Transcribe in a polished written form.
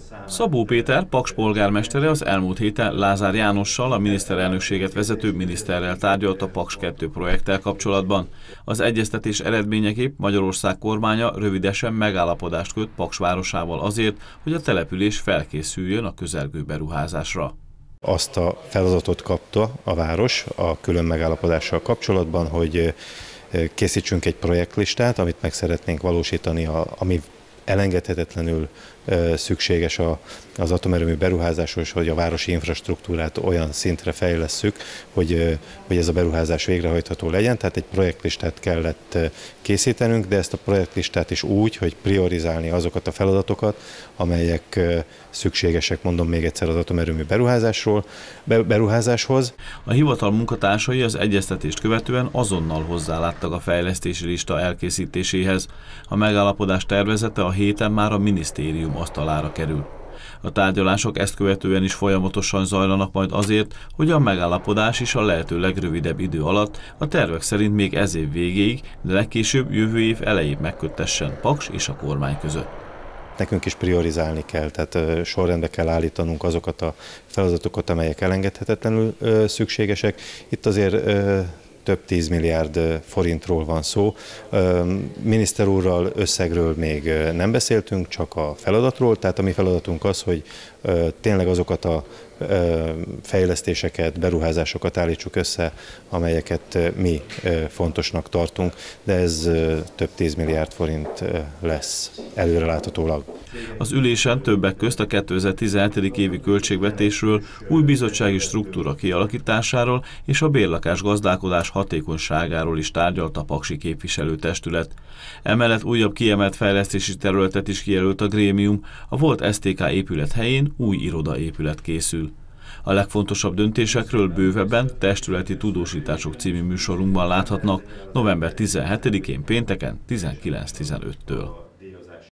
Szabó Péter, Paks polgármestere az elmúlt héten Lázár Jánossal, a miniszterelnökséget vezető miniszterrel tárgyalt a Paks 2 projekttel kapcsolatban. Az egyeztetés eredményeképp Magyarország kormánya rövidesen megállapodást köt Paks városával azért, hogy a település felkészüljön a közelgő beruházásra. Azt a feladatot kapta a város a külön megállapodással kapcsolatban, hogy készítsünk egy projektlistát, amit meg szeretnénk valósítani, ami elengedhetetlenül szükséges az atomerőmű beruházáshoz, hogy a városi infrastruktúrát olyan szintre fejlesszük, hogy ez a beruházás végrehajtható legyen. Tehát egy projektlistát kellett készítenünk, de ezt a projektlistát is úgy, hogy priorizálni azokat a feladatokat, amelyek szükségesek, mondom még egyszer, az atomerőmű beruházáshoz. A hivatal munkatársai az egyeztetést követően azonnal hozzáláttak a fejlesztési lista elkészítéséhez. A megállapodás tervezete a héten már a minisztérium asztalára kerül. A tárgyalások ezt követően is folyamatosan zajlanak majd azért, hogy a megállapodás is a lehető legrövidebb idő alatt, a tervek szerint még ez év végéig, de legkésőbb jövő év elején megköttessen Paks és a kormány között. Nekünk is priorizálni kell, tehát sorrendbe kell állítanunk azokat a feladatokat, amelyek elengedhetetlenül szükségesek. Itt azért több 10 milliárd forintról van szó. Miniszter úrral összegről még nem beszéltünk, csak a feladatról, tehát a mi feladatunk az, hogy tényleg azokat a fejlesztéseket, beruházásokat állítsuk össze, amelyeket mi fontosnak tartunk, de ez több 10 milliárd forint lesz előreláthatólag. Az ülésen többek közt a 2017. Évi költségvetésről, új bizottsági struktúra kialakításáról és a bérlakás gazdálkodás hatékonyságáról is tárgyalt a paksi képviselőtestület. Emellett újabb kiemelt fejlesztési területet is kijelölt a grémium, a volt STK épület helyén új irodaépület készül. A legfontosabb döntésekről bővebben Testületi Tudósítások című műsorunkban láthatnak november 17-én pénteken 19:15-től.